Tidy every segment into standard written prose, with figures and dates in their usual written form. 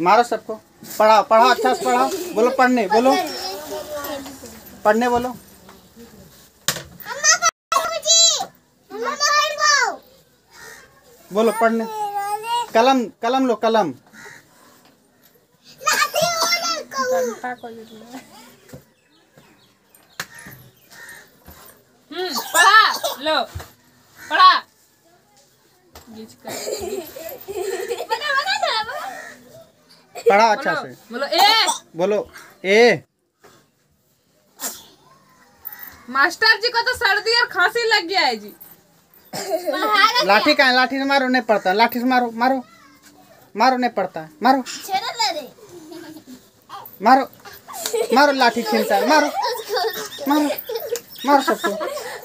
मारो सबको। पढ़ाओ पढ़ाओ, अच्छा से पढ़ाओ। बोलो पढ़ने, बोलो पढ़ने, बोलो बोलो पढ़ने। कलम कलम लो, कलम। पढ़ा लो, पढ़ा। पढ़ा अच्छा से। बोलो ए। बोलो ए। मास्टर जी को तो सर्दी और खांसी लग गया है जी। लाठी का है, लाठी से मारो, नहीं पड़ता। लाठी से मारो, मारो मारो, नहीं पड़ता। मारो मारो मारो, लाठी छीनता है। मारो मारो मारो सबको।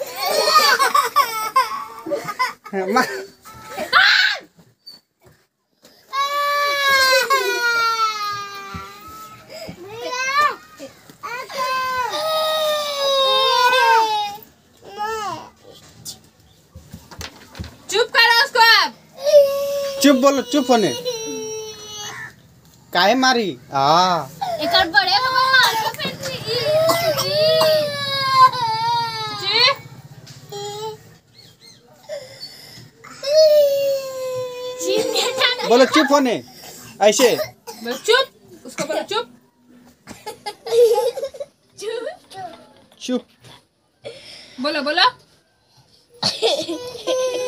मारो। चुप करो उसको अब। चुप बोलो, चुप होने। काहे मारी? एक और बड़े मार के फिर बोलो चुप होने, ऐसे। बोलो चुप, उसको बोलो चुप। चुप। बोलो बोलो।